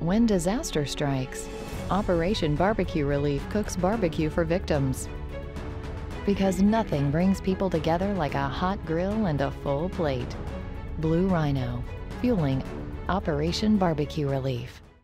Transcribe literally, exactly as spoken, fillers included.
When disaster strikes, Operation B B Q Relief cooks barbecue for victims. Because nothing brings people together like a hot grill and a full plate. Blue Rhino, fueling Operation B B Q Relief.